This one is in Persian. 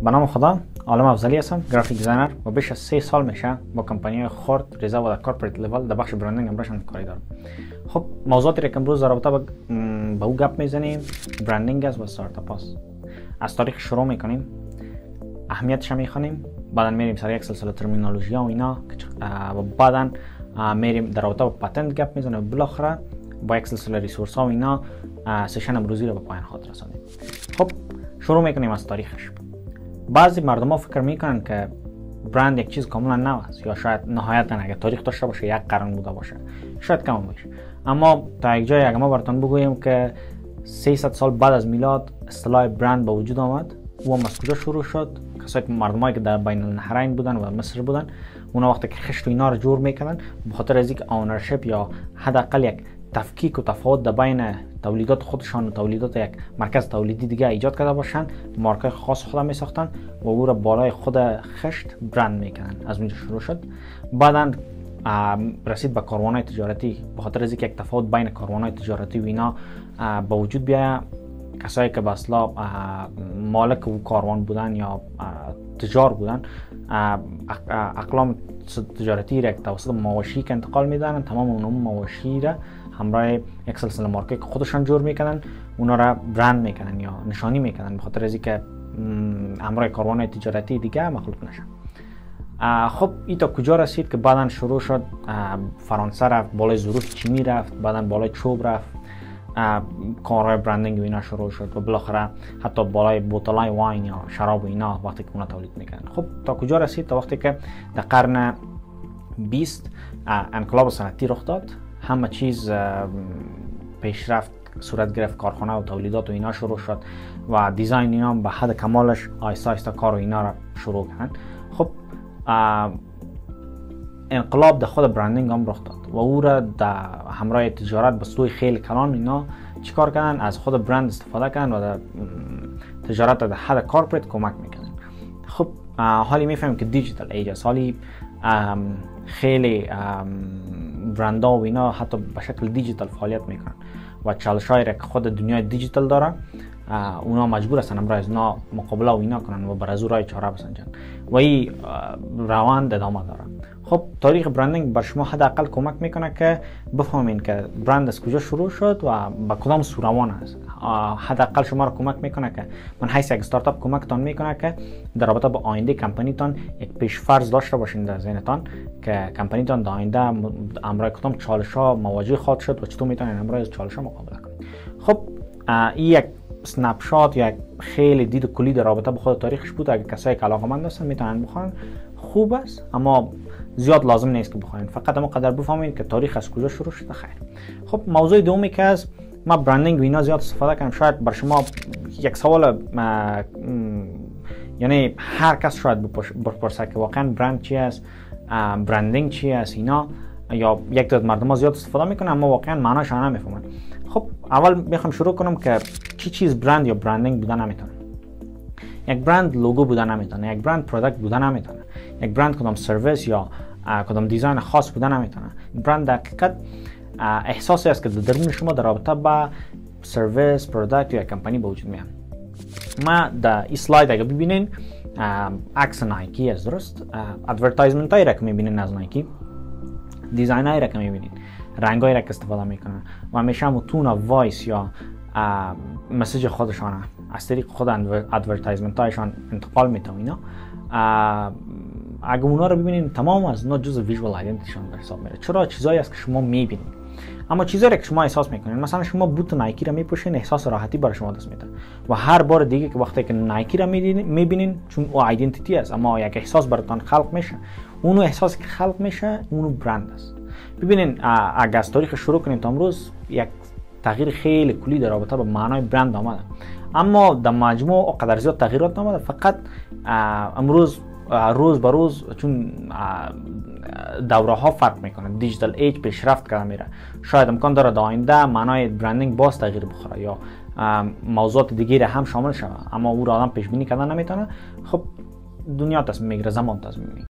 به نام خدا، عالم افضلی هستم، گرافیک دیزاینر و بیش از 3 سال میشه با کمپانی خرد ریزا و در کارپوریت لیول در بخش برندینگ امروزشان کاری دارم. خب موضوعاتی که امروز در رابطه با او گپ میزنیم برندینگ است و استارتاپ است. از تاریخ شروع میکنیم، اهمیتش میخوانیم، بعدا میریم سر یک سلسله ترمینولوژی و اینا و بعدا میریم در رابطه با پتنت گپ میزنیم و بالاخره با یک سلسله ریسورس ها و اینا سشن امروزی رو به پایان خواهد رسانیم. خب شروع میکنیم از تاریخش. بعضی مردم ها فکر میکنن که برند یک چیز کاملا نو است یا شاید نهایتا اگه تاریخ داشته باشه یک قرن بوده باشه، شاید کم باشه. اما تا یک جای اگه ما براتون بگویم که 300 سال بعد از میلاد اصطلاح برند به وجود آمد، او هم از کجا شروع شد؟ کسایی که مردمایی که در بین النهرین بودن و مصر بودن، اونا وقتی که خشت و اینا رو جور میکردن به خاطر از اینکه اونرشیپ یا حداقل یک تفکیک و تفاوت در بین تولیدات خودشان و تولیدات یک مرکز تولیدی دیگه ایجاد کرده باشن، مارکای خاص خود می ساختن و او را بالای خود خشت برند میکنن. از اونجا شروع شد. بعداً رسید به کاروان‌های تجارتی. به خاطر از اینکه یک تفاوت بین کاروان‌های تجارتی و اینا به وجود بیاید، کسایی که به اصطلاح مالک و کاروان بودن یا تجار بودن، اقلام تجارتی را توسط مواشی که انتقال میدن، تمام اون مواشی را همراه یک سلسله مارکه که خودشان جور میکنن اونا را برند میکنن یا نشانی میکنن، به خاطر از اینکه همراه کاروان تجارتی دیگه مخلوط نشن. خب این تا کجا رسید که بعداً شروع شد فرانسه رفت، بالای ظروف چینی رفت، بعداً بالای چوب رفت، کارهای برندینگ و اینا شروع شد و بالاخره حتی بالای بوتلای واین یا شراب و اینا وقتی که اونا تولید میکنن. خب تا کجا رسید؟ تا وقتی که در قرن 20 انقلاب صنعتی رخ داد، همه چیز پیشرفت صورت گرفت، کارخانه و تولیدات و اینا شروع شد و دیزاین اینا به حد کمالش آیسته آیسته کار و اینا را شروع کردن. خب انقلاب در خود برندینگ هم رخ داد و او را در همراه تجارت به سوی خیلی کلان اینا چیکار کردن؟ از خود برند استفاده کردن و در تجارت در حد کارپوریت کمک میکنن. خب حالی میفهمیم که دیجیتال ایج است، حالی خیلی برندها و اینا حتی به شکل دیجیتال فعالیت میکنن و چالش‌هایی را که خود دنیای دیجیتال داره اونا مجبور هستن امروز از اونا مقابله و اینا کنن و بر از راه چاره بسنجن و این روند ادامه داره. خب تاریخ برندینگ بر شما حداقل کمک میکنه که بفهمین که برند از کجا شروع شد و به کدام سو روان است. حداقل شما رو کمک میکنه که من حیث یک استارتاپ کمکتان میکنه که در رابطه با آینده کمپانیتان یک پیش‌فرض داشته باشین در ذهنتان که کمپانیتان در آینده امروز کدام چالش‌ها مواجه خواهد شد و چطور میتونین امروز از چالش‌ها مقابله کنید. خب این یک سنپ شات یا خیلی دید کلی در رابطه با خود تاریخش بود. اگه کسایی که علاقه‌مند هستن میتونن بخونن، خوب است، اما زیاد لازم نیست که بخواین، فقط اما قدر بفهمید که تاریخ از کجا شروع شده. خیر. خب موضوع دومی که از ما برندینگ و اینا زیاد استفاده کنم، شاید بر شما یک سوال یعنی هر کس شاید بپرسه که واقعا برند چی است، برندینگ چی است اینا، یا یک تعداد مردم زیاد استفاده میکنن اما واقعا معناش نمیفهمن. خب اول میخوام شروع کنم که چی چیز برند یا برندینگ بودن نمیتونه. یک برند لوگو بودن نمیتونه، یک برند پروداکت بودن نمیتونه، یک برند کدام سرویس یا کدام دیزاین خاص بودن نمیتونه. برند در حقیقت احساسی است که در درون شما در رابطه با سرویس، پروداکت یا کمپانی به وجود میاد. ما در این اسلاید اگه ببینین عکس نایکی است، درست؟ ادورتایزمنت هایی را که میبینین از نایکی، دیزاین هایی را که میبینین، رنگ هایی را که استفاده میکنن و همیشه هم تون و وایس یا مسیج خودشان از طریق خود ادورتایزمنت هایشان انتقال میتونه اینا. اگه اونا رو ببینین تمام از اونا جزء ویژوال آیدنتیشون به حساب میره. چرا؟ چیزایی است که شما میبینید، اما چیزایی که شما احساس میکنین. مثلا شما بوت نایکی رو میپوشین، احساس راحتی برای شما دست میده و هر بار دیگه که وقتی که نایکی رو میبینین، چون او آیدنتیتی است اما یک احساس براتون خلق میشه، اونو احساسی که خلق میشه اونو برند است. ببینین اگه از تاریخ شروع کنیم تا امروز یک تغییر خیلی کلی در رابطه با معنای برند آمده، اما در مجموع اقدر زیاد تغییرات نامده. فقط امروز روز به روز چون دوره ها فرق میکنه، دیجیتال ایج پیشرفت کرده میره، شاید امکان داره در آینده معنای برندینگ باز تغییر بخوره یا موضوعات دیگه هم شامل شود، اما او را آدم پیش بینی کردن نمیتونه. خب دنیا تصمیم میگیره، زمان تصمیم میگیره.